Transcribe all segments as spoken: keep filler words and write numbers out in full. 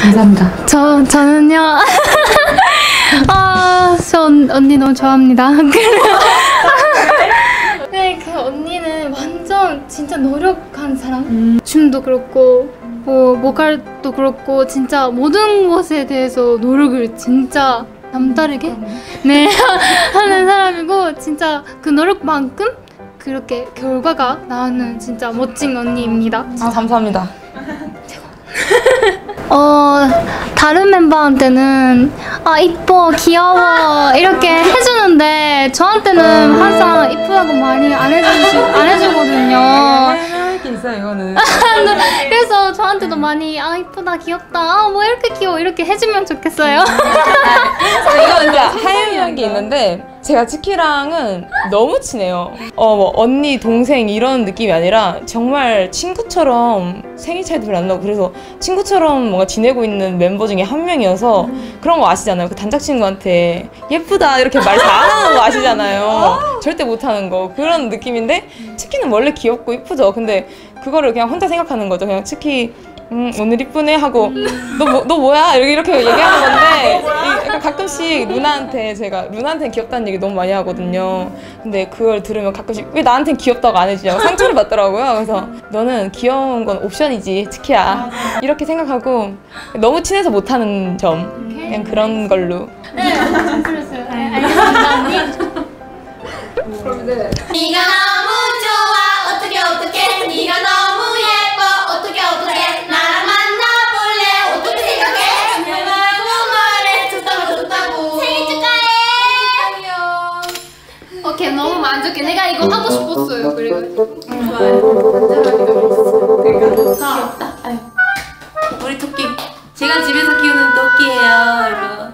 감사합니다. 저, 저는요. 아, 저 언니 너무 좋아합니다. 네, 그 언니는 완전 진짜 노력한 사람. 음. 춤도 그렇고 뭐 보컬도 그렇고 진짜 모든 것에 대해서 노력을 진짜 남다르게 네 하는 사람이고 진짜 그 노력만큼 그렇게 결과가 나오는 진짜 멋진 언니입니다. 아 감사합니다. 어 다른 멤버한테는 아 이뻐 귀여워 이렇게 해주는데 저한테는 항상 이쁘다고 많이 안 해주시 안 해주거든요. 할 게 있어요 이거는. 그래서 저한테도 많이 아 이쁘다 귀엽다 아 뭐 이렇게 귀여워 이렇게 해주면 좋겠어요. 이거 진짜 하얀 게 있는데 제가 치키랑은 너무 친해요. 어 뭐 언니 동생 이런 느낌이 아니라 정말 친구처럼 생일 차이도 별로 안 나고 그래서 친구처럼 뭔가 지내고 있는 멤버 중에 한 명이어서 그런 거 아시잖아요. 그 단짝 친구한테 예쁘다 이렇게 말 잘하는 거 아시잖아요. 절대 못하는 거 그런 느낌인데 치키는 원래 귀엽고 이쁘죠. 근데 그거를 그냥 혼자 생각하는 거죠. 그냥 치키 음, 오늘 이쁘네 하고 너, 뭐, 너 뭐야? 이렇게, 이렇게 얘기하는 건데 이, 가끔씩 루나한테 제가 루나한테는 귀엽다는 얘기 너무 많이 하거든요. 근데 그걸 들으면 가끔씩 왜 나한테는 귀엽다고 안 해주냐고 상처를 받더라고요. 그래서 너는 귀여운 건 옵션이지 치키야 이렇게 생각하고 너무 친해서 못하는 점 그냥 그런 걸로. 네, 잘 들었어요. 알겠습니다 언니. 네가 너무 좋아 어떻게 어떻게 네가 너무 예뻐 어떻게 어떻게 나랑 만나볼래 어떻게 생각해 내 말고 말해 좋다고 좋다고 생일 축하해. 오케이 너무 만족해. 내가 이거 하고 싶었어요. 그리고 귀엽다. 아유. 우리 토끼 제가 집에서 키우는 토끼예요.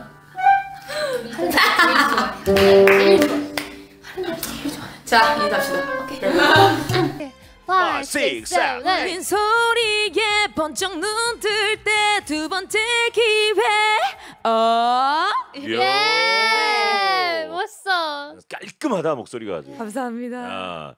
이거 자, 인사합시다. 오케이. five, six, seven, eight. 빈 소리에 번쩍 눈 뜰 때 두 번째 기회. 어. 예. 멋있어. 깔끔하다 목소리가 아주. 감사합니다. 아.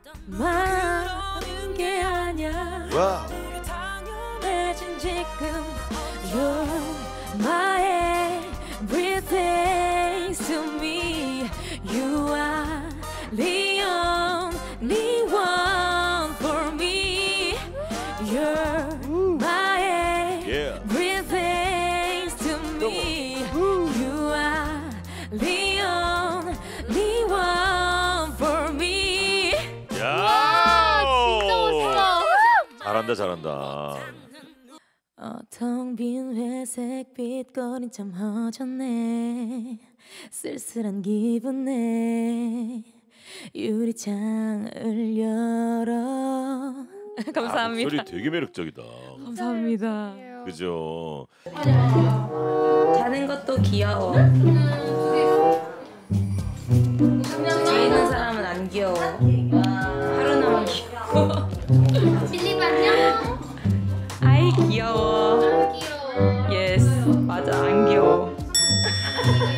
말하는 게 아니야. 와. 당연해진 지금 You're my everything to me. You are the only one for me. You're my Yeah. everything to me. You are the only one for me. 야. 진짜 멋있어. 잘한다 잘한다. 어, 텅 빈 회색 빛거린 참 허전해 쓸쓸한 기분에 유리창을 열어 감사합니다. 아, 목소리 되게 매력적이다. 감사합니다. 그죠. 자는 것도 귀여워. 뒤에 있는 사람은 안 귀여워. 하루나만 귀여워. 빌립 안녕. 아이 귀여워. 귀여워. 예스 맞아 안 귀여워.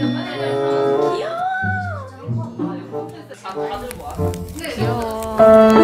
귀여워. 귀여워.